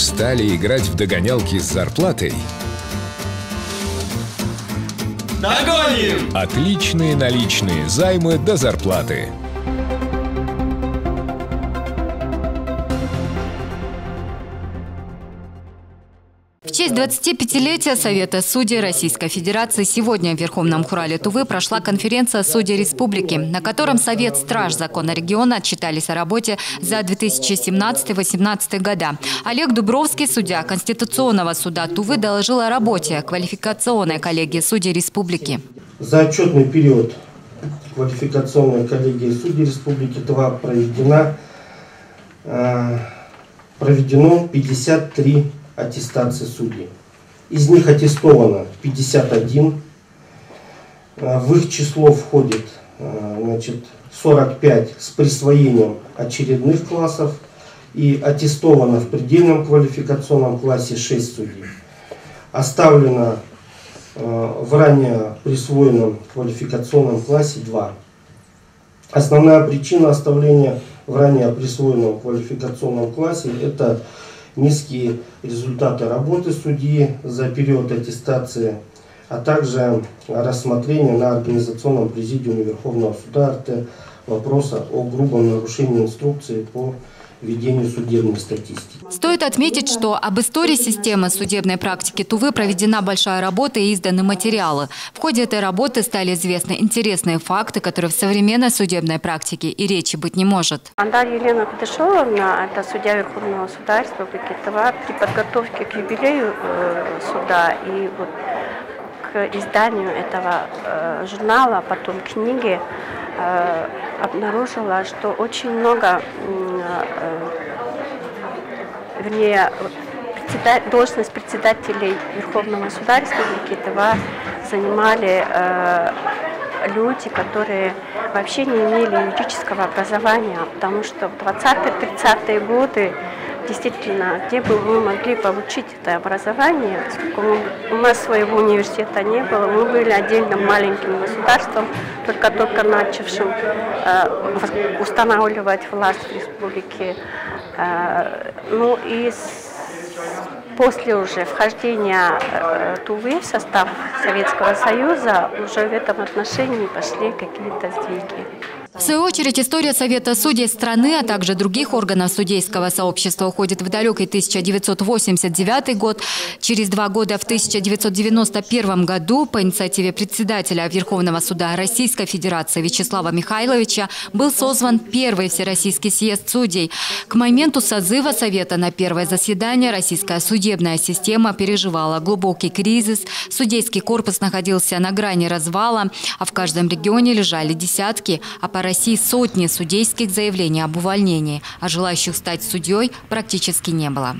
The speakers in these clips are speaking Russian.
Устали играть в догонялки с зарплатой? Догоним! Отличные наличные займы до зарплаты. В честь 25-летия Совета судей Российской Федерации сегодня в Верховном Хурале Тувы прошла конференция судей республики, на котором Совет Страж Закона региона отчитались о работе за 2017-2018 года. Олег Дубровский, судья Конституционного суда Тувы, доложил о работе квалификационной коллегии судей республики. За отчетный период квалификационной коллегии судей республики Тува проведено 53 аттестации судей. Из них аттестовано 51. В их число входит 45 с присвоением очередных классов и аттестовано в предельном квалификационном классе 6 судей. Оставлено в ранее присвоенном квалификационном классе 2. Основная причина оставления в ранее присвоенном квалификационном классе – это низкие результаты работы судьи за период аттестации, а также рассмотрение на организационном президиуме Верховного суда РТ вопроса о грубом нарушении инструкции по ведению судебной статистики. Стоит отметить, что об истории системы судебной практики Тувы проведена большая работа и изданы материалы. В ходе этой работы стали известны интересные факты, которые в современной судебной практике и речи быть не может. Андар Елена Кудышевна, это судья Верховного суда Республики Тува, при подготовке к юбилею суда и вот к изданию этого журнала, потом книги, обнаружила, что очень много, должность председателей Верховного суда Республики Тува занимали люди, которые вообще не имели юридического образования, потому что в 20-30-е годы действительно, где бы мы могли получить это образование, поскольку у нас своего университета не было, мы были отдельным маленьким государством, только начавшим устанавливать власть в республике. Ну и после уже вхождения Тувы в состав Советского Союза уже в этом отношении пошли какие-то сдвиги. В свою очередь, история Совета судей страны, а также других органов судейского сообщества уходит в далекий 1989 год. Через 2 года, в 1991 году, по инициативе председателя Верховного суда Российской Федерации Вячеслава Михайловича, был созван первый Всероссийский съезд судей. К моменту созыва Совета на первое заседание российская судебная система переживала глубокий кризис, судейский корпус находился на грани развала, а в каждом регионе лежали десятки, а по России сотни судейских заявлений об увольнении, а желающих стать судьей практически не было.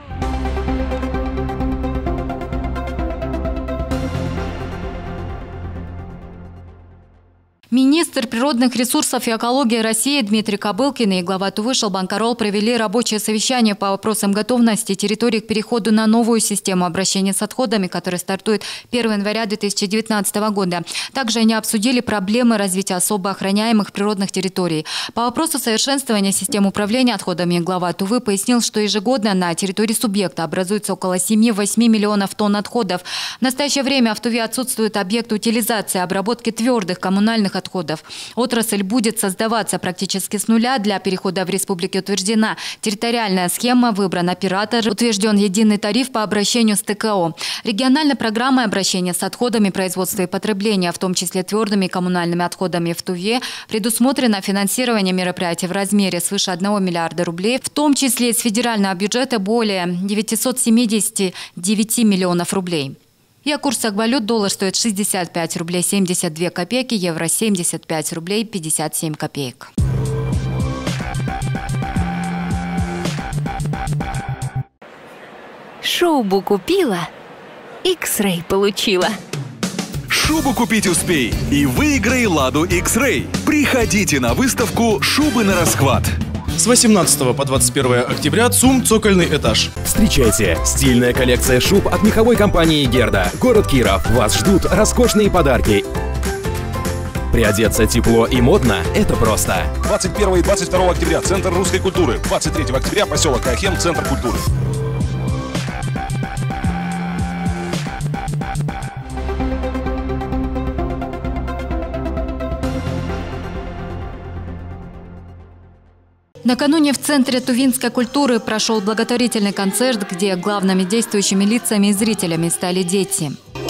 Министр природных ресурсов и экологии России Дмитрий Кобылкин и глава Тувы Шалбан Карол провели рабочее совещание по вопросам готовности территории к переходу на новую систему обращения с отходами, которая стартует 1 января 2019 года. Также они обсудили проблемы развития особо охраняемых природных территорий. По вопросу совершенствования системы управления отходами глава Тувы пояснил, что ежегодно на территории субъекта образуется около 7-8 миллионов тонн отходов. В настоящее время в Туве отсутствует объект утилизации и обработки твердых коммунальных отходов. Отрасль будет создаваться практически с нуля. Для перехода в республике утверждена территориальная схема, выбран оператор, утвержден единый тариф по обращению с ТКО. Региональной программой обращения с отходами производства и потребления, в том числе твердыми и коммунальными отходами в Туве, предусмотрено финансирование мероприятий в размере свыше 1 миллиарда рублей, в том числе из федерального бюджета более 979 миллионов рублей. И о курсах валют: доллар стоит 65 рублей 72 копейки, евро 75 рублей 57 копеек. Шубу купила, X-Ray получила. Шубу купить успей и выиграй «Ладу X-Ray». Приходите на выставку «Шубы на расхват». С 18 по 21 октября ЦУМ «Цокольный этаж». Встречайте! Стильная коллекция шуб от меховой компании «Герда». Город Киров. Вас ждут роскошные подарки. Приодеться тепло и модно – это просто. 21 и 22 октября – Центр русской культуры. 23 октября – поселок Ахем, Центр культуры. Накануне в Центре тувинской культуры прошел благотворительный концерт, где главными действующими лицами и зрителями стали дети.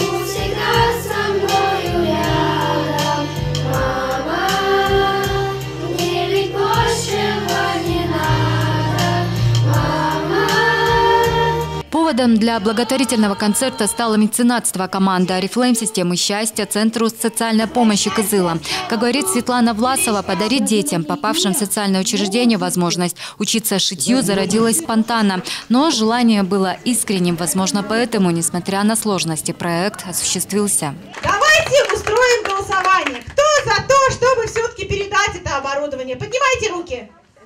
Поводом для благотворительного концерта стало меценатство команды «Орифлейм» системы счастья Центру социальной помощи Кызыла. Как говорит Светлана Власова, подарить детям, попавшим в социальное учреждение, возможность учиться шитью зародилось спонтанно. Но желание было искренним. Возможно, поэтому, несмотря на сложности, проект осуществился. Давайте устроим голосование. Кто за то, чтобы все-таки передать это оборудование? Поднимайте руки.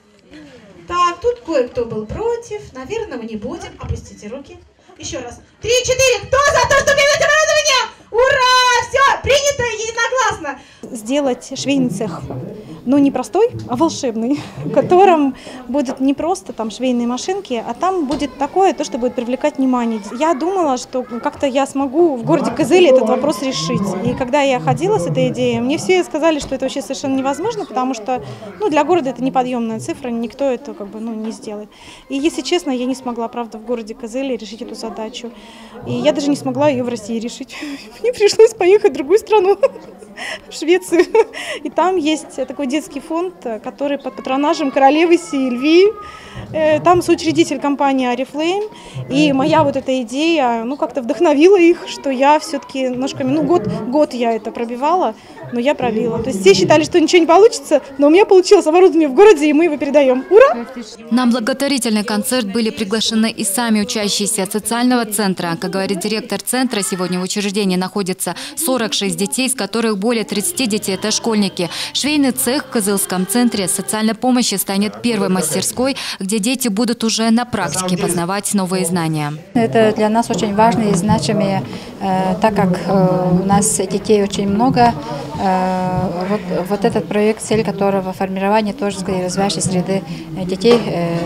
Так, тут кое-кто был против. Наверное, мы не будем. Опустите руки. Еще раз. 3, 4. Кто за то, что передать оборудование? Ура! Все, принято единогласно. Сделать швейный цех. Но не простой, а волшебный. В котором будут не просто там швейные машинки, а там будет такое, то, что будет привлекать внимание. Я думала, что как-то я смогу в городе Кызыле этот вопрос решить. И когда я ходила с этой идеей, мне все сказали, что это вообще совершенно невозможно, потому что для города это неподъемная цифра, никто это не сделает. И если честно, я не смогла, правда, в городе Кызыле решить эту задачу. И я даже не смогла ее в России решить. Мне пришлось поехать в другую страну, в Швецию. И там есть такой детский фонд, который под патронажем королевы Сильвии. Там соучредитель компании «Орифлейм». И моя вот эта идея, как-то вдохновила их, что я все-таки ножками, год я это пробивала, но я пробила. То есть все считали, что ничего не получится, но у меня получилось оборудование в городе, и мы его передаем. Ура! На благотворительный концерт были приглашены и сами учащиеся социального центра. Как говорит директор центра, сегодня в учреждении находится 46 детей, из которых более 30 детей – это школьники. Швейный цех в Кызылском центре социальной помощи станет первой мастерской, где дети будут уже на практике познавать новые знания. Это для нас очень важно и значимо, так как у нас детей очень много. Вот этот проект, цель которого формирование тоже развивающей среды детей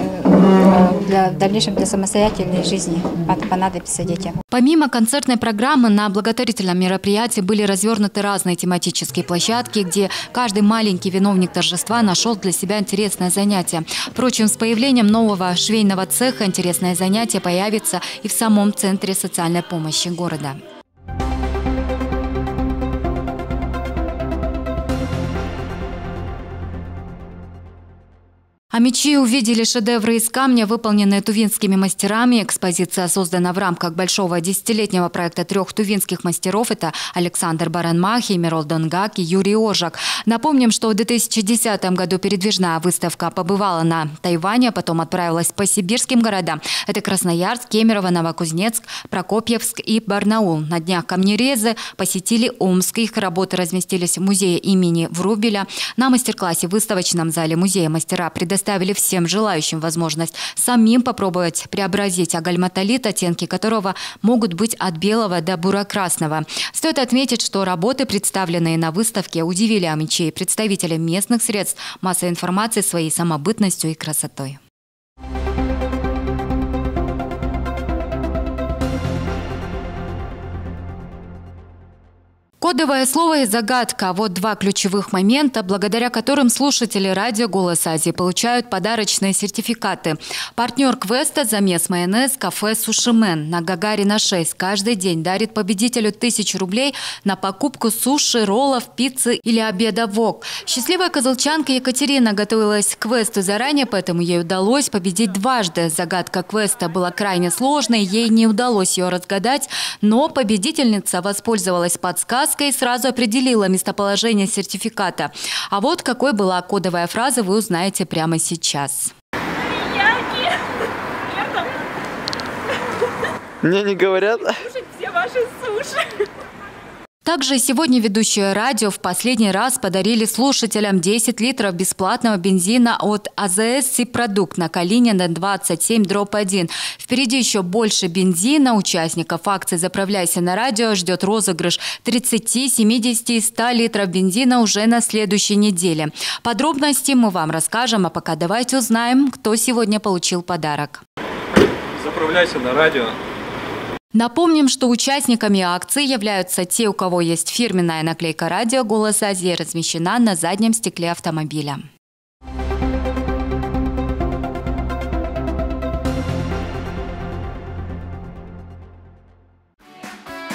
в дальнейшем для самостоятельной жизни понадобится детям. Помимо концертной программы на благотворительном мероприятии были развернуты разные тематические площадки, где каждый маленький виновник торжества нашел для себя интересное занятие. Впрочем, с появлением нового швейного цеха интересное занятие появится и в самом Центре социальной помощи города. А мечи увидели шедевры из камня, выполненные тувинскими мастерами. Экспозиция создана в рамках большого 10-летнего проекта 3 тувинских мастеров. Это Александр Баранмахи, Мирол Донгак и Юрий Ожак. Напомним, что в 2010 году передвижная выставка побывала на Тайване, а потом отправилась по сибирским городам. Это Красноярск, Кемерово, Новокузнецк, Прокопьевск и Барнаул. На днях камнерезы посетили Омск. Их работы разместились в музее имени Врубеля. На мастер-классе в выставочном зале музея мастера предоставили всем желающим возможность самим попробовать преобразить агальматолит, оттенки которого могут быть от белого до буро-красного. Стоит отметить, что работы, представленные на выставке, удивили амичей и представителей местных средств массовой информации своей самобытностью и красотой. Кодовое слово и загадка – вот два ключевых момента, благодаря которым слушатели радио «Голос Азии» получают подарочные сертификаты. Партнер квеста «Замес майонез» кафе «Сушимен» на Гагарина 6 каждый день дарит победителю 1000 рублей на покупку суши, роллов, пиццы или обеда вок. Счастливая козылчанка Екатерина готовилась к квесту заранее, поэтому ей удалось победить дважды. Загадка квеста была крайне сложной, ей не удалось ее разгадать, но победительница воспользовалась подсказкой и сразу определила местоположение сертификата. А вот какой была кодовая фраза, вы узнаете прямо сейчас. Мне не говорят. Слушать все ваши суши. Также сегодня ведущие радио в последний раз подарили слушателям 10 литров бесплатного бензина от АЗС «Сипродукт» на Калинина 27/1. Впереди еще больше бензина. Участников акции «Заправляйся на радио» ждет розыгрыш 30, 70 и 100 литров бензина уже на следующей неделе. Подробности мы вам расскажем, а пока давайте узнаем, кто сегодня получил подарок. Заправляйся на радио. Напомним, что участниками акции являются те, у кого есть фирменная наклейка радио «Голос Азии», размещена на заднем стекле автомобиля.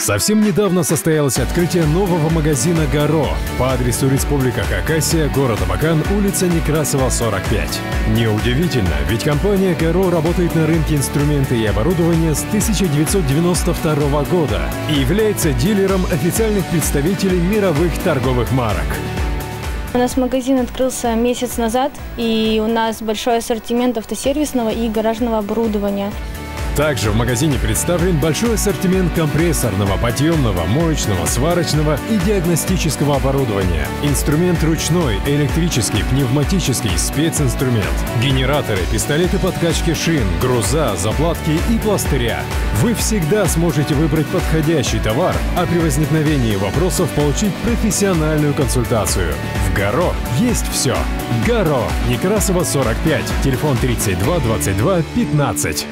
Совсем недавно состоялось открытие нового магазина «Гаро» по адресу Республика Хакасия, город Абакан, улица Некрасова, 45. Неудивительно, ведь компания «Гаро» работает на рынке инструменты и оборудования с 1992 года и является дилером официальных представителей мировых торговых марок. У нас магазин открылся месяц назад, и у нас большой ассортимент автосервисного и гаражного оборудования. Также в магазине представлен большой ассортимент компрессорного, подъемного, моечного, сварочного и диагностического оборудования. Инструмент ручной, электрический, пневматический, специнструмент, генераторы, пистолеты подкачки шин, груза, заплатки и пластыря. Вы всегда сможете выбрать подходящий товар, а при возникновении вопросов получить профессиональную консультацию. В «Гаро» есть все. «Гаро», Некрасова, 45, телефон 32 22 15.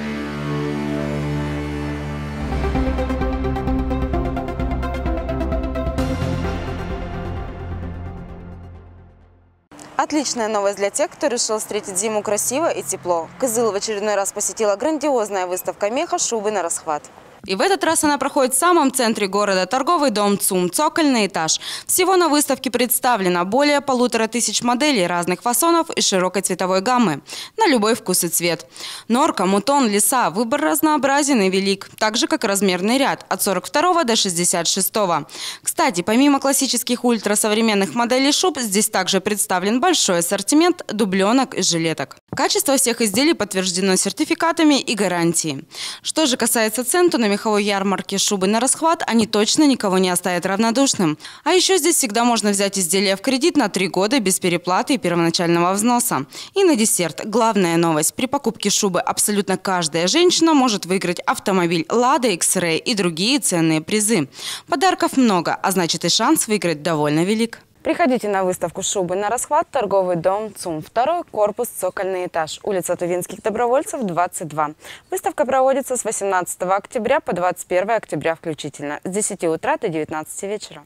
Отличная новость для тех, кто решил встретить зиму красиво и тепло. Кызыл в очередной раз посетила грандиозная выставка меха «Шубы на расхват». И в этот раз она проходит в самом центре города. Торговый дом ЦУМ, цокольный этаж. Всего на выставке представлено более 1500 моделей разных фасонов и широкой цветовой гаммы. На любой вкус и цвет. Норка, мутон, лиса. Выбор разнообразен и велик. Так же, как размерный ряд. От 42 до 66. Кстати, помимо классических ультрасовременных моделей шуб, здесь также представлен большой ассортимент дубленок и жилеток. Качество всех изделий подтверждено сертификатами и гарантией. Что же касается цен, то на меховой ярмарке «Шубы на расхват» они точно никого не оставят равнодушным. А еще здесь всегда можно взять изделия в кредит на 3 года без переплаты и первоначального взноса. И на десерт главная новость. При покупке шубы абсолютно каждая женщина может выиграть автомобиль «Лада X-Ray» и другие ценные призы. Подарков много, а значит и шанс выиграть довольно велик. Приходите на выставку «Шубы на расхват», торговый дом ЦУМ, второй корпус, цокольный этаж, улица Тувинских добровольцев, 22. Выставка проводится с 18 октября по 21 октября включительно, с 10 утра до 19 вечера.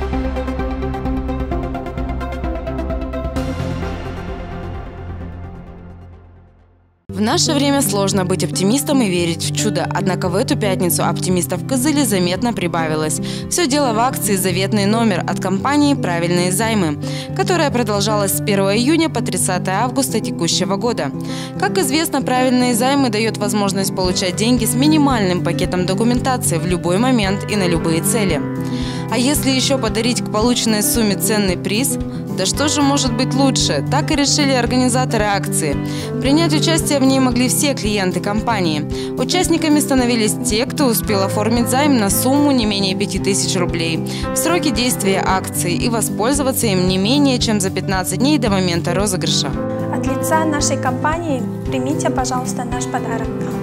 В наше время сложно быть оптимистом и верить в чудо. Однако в эту пятницу оптимистов в Кызыле заметно прибавилось. Все дело в акции «Заветный номер» от компании «Правильные займы», которая продолжалась с 1 июня по 30 августа текущего года. Как известно, «Правильные займы» дает возможность получать деньги с минимальным пакетом документации в любой момент и на любые цели. А если еще подарить к полученной сумме ценный приз, да что же может быть лучше? Так и решили организаторы акции. Принять участие в ней могли все клиенты компании. Участниками становились те, кто успел оформить займ на сумму не менее 5000 рублей в сроки действия акции и воспользоваться им не менее чем за 15 дней до момента розыгрыша. От лица нашей компании примите, пожалуйста, наш подарок.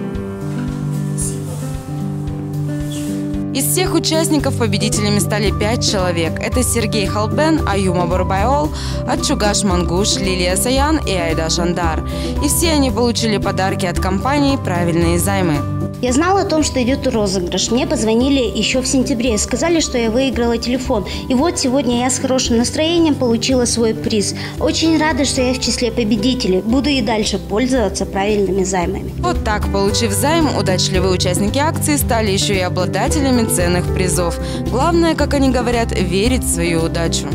Из всех участников победителями стали 5 человек. Это Сергей Халбен, Аюма Барбайол, Ачугаш Мангуш, Лилия Саян и Айда Шандар. И все они получили подарки от компании «Правильные займы». Я знала о том, что идет розыгрыш. Мне позвонили еще в сентябре. Сказали, что я выиграла телефон. И вот сегодня я с хорошим настроением получила свой приз. Очень рада, что я в числе победителей. Буду и дальше пользоваться правильными займами. Вот так, получив займ, удачливые участники акции стали еще и обладателями ценных призов. Главное, как они говорят, верить в свою удачу.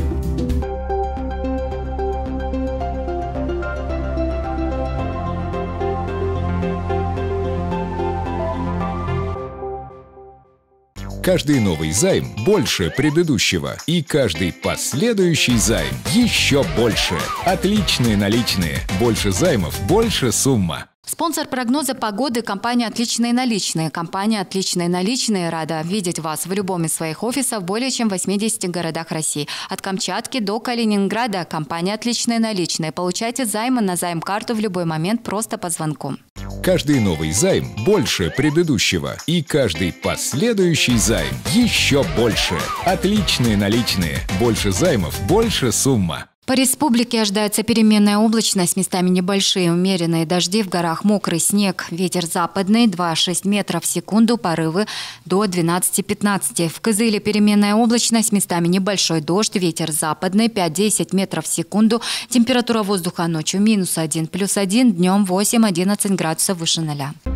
Каждый новый займ больше предыдущего. И каждый последующий займ еще больше. Отличные наличные. Больше займов, больше сумма. Спонсор прогноза погоды – компания «Отличные наличные». Компания «Отличные наличные» рада видеть вас в любом из своих офисов в более чем 80 городах России. От Камчатки до Калининграда. Компания «Отличные наличные». Получайте займы на займ-карту в любой момент просто по звонку. Каждый новый займ больше предыдущего. И каждый последующий займ еще больше. Отличные наличные. Больше займов, больше сумма. По республике ожидается переменная облачность, местами небольшие умеренные дожди, в горах мокрый снег, ветер западный 2,6 метров в секунду, порывы до 12-15. В Кызыле переменная облачность, местами небольшой дождь, ветер западный 5-10 метров в секунду, температура воздуха ночью -1, +1, днем 8-11 градусов выше 0.